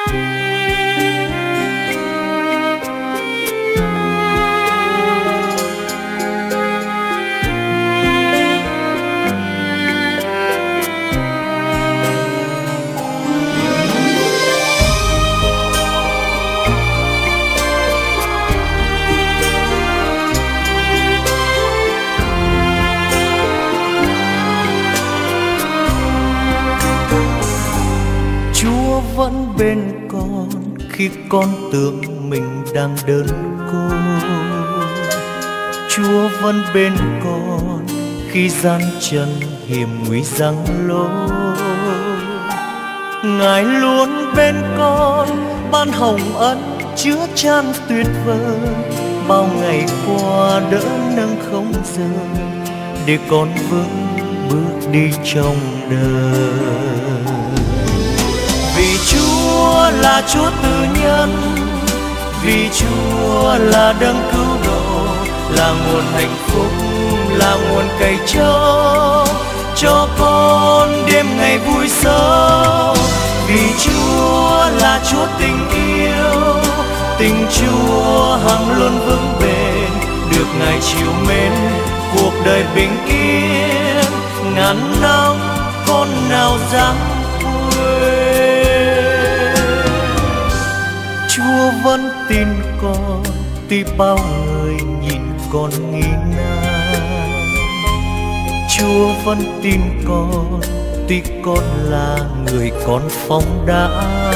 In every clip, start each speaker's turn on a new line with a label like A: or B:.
A: Vẫn bên con khi con tưởng mình đang đơn côi. Chúa vẫn bên con khi gian chân hiểm nguy giăng lối. Ngài luôn bên con ban hồng ân chứa chan tuyệt vời. Bao ngày qua đỡ nâng không rời để con vững bước đi trong đời. Vì Chúa là Chúa tự nhân, vì Chúa là đấng cứu độ, là nguồn hạnh phúc, là nguồn cày cho con đêm ngày vui sống. Vì Chúa là Chúa tình yêu, tình Chúa hằng luôn vững bền, được Ngài chiều mến, cuộc đời bình yên. Ngàn năm con nào dám Chúa vẫn tin con, tuy bao người nhìn con nghi nan. Chúa vẫn tin con, tuy con là người con phóng đãng.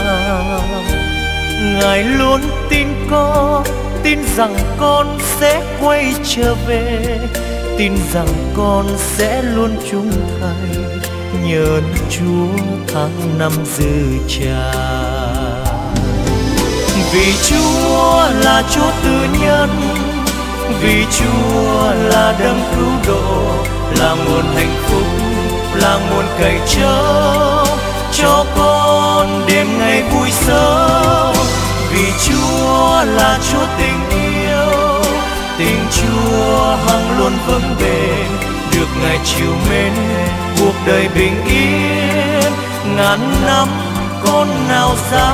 A: Ngài luôn tin con, tin rằng con sẽ quay trở về, tin rằng con sẽ luôn trung thành, nhờ Chúa tháng năm dư tràn. Vì Chúa là Chúa tự nhân, vì Chúa là đấng cứu độ, là nguồn hạnh phúc, là nguồn cày cho con đêm ngày vui sống. Vì Chúa là Chúa tình yêu, tình Chúa hằng luôn vững bền, được Ngài chiều mến, cuộc đời bình yên. Ngàn năm con nào dám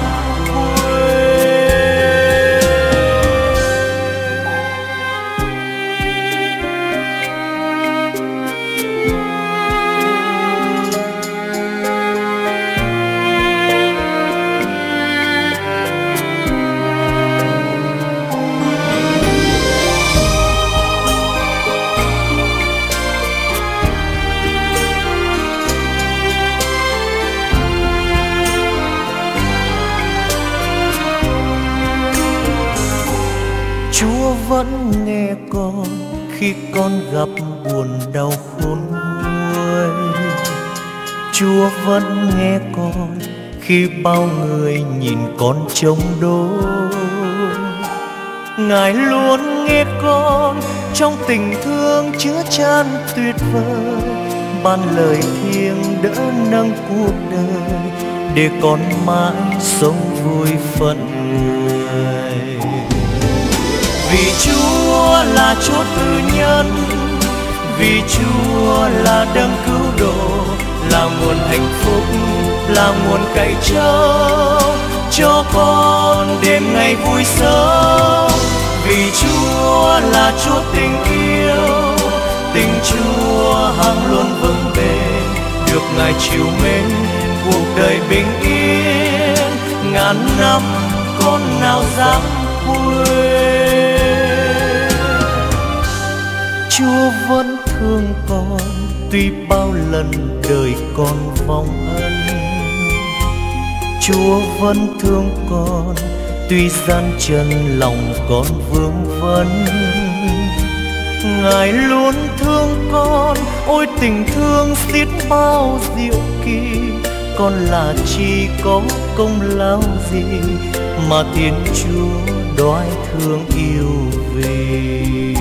A: Chúa vẫn nghe con khi con gặp buồn đau khôn nguôi. Chúa vẫn nghe con khi bao người nhìn con chống đối. Ngài luôn nghe con trong tình thương chứa chan tuyệt vời, ban lời thiêng đỡ nâng cuộc đời, để con mãi sống vui phận người. Vì Chúa là Chúa tự nhân, vì Chúa là đấng cứu độ, là nguồn hạnh phúc, là nguồn cày cho con đêm ngày vui sống. Vì Chúa là Chúa tình yêu, tình Chúa hằng luôn vững bền, được Ngài chiều mến, cuộc đời bình yên. Ngàn năm con nào dám quên. Chúa vẫn thương con, tuy bao lần đời con vong ân. Chúa vẫn thương con, tuy gian chân lòng con vương vấn. Ngài luôn thương con, ôi tình thương xiết bao diệu kỳ. Con là chi có công lao gì mà Thiên Chúa đoái thương yêu về.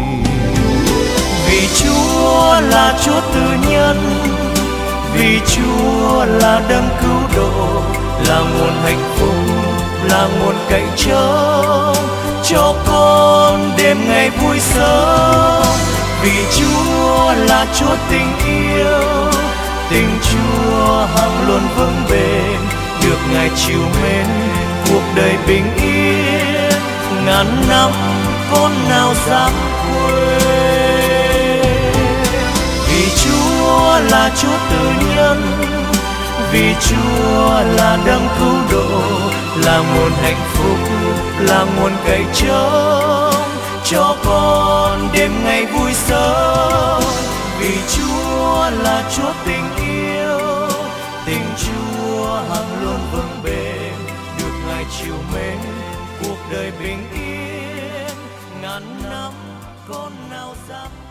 A: Vì Chúa là Chúa tự nhân, vì Chúa là đấng cứu độ, là nguồn hạnh phúc, là nguồn cày cho con đêm ngày vui sống. Vì Chúa là Chúa tình yêu, tình Chúa hằng luôn vững bền, được Ngài chiều mến, cuộc đời bình yên. Ngàn năm con nào dám quên. Vì Chúa là Chúa từ nhân, vì Chúa là đấng cứu độ, là nguồn hạnh phúc, là nguồn cậy trông cho con đêm ngày vui sống. Vì Chúa là Chúa tình yêu, tình Chúa hằng luôn vững bền, được Ngài chiều mến, cuộc đời bình yên. Ngàn năm con nào dám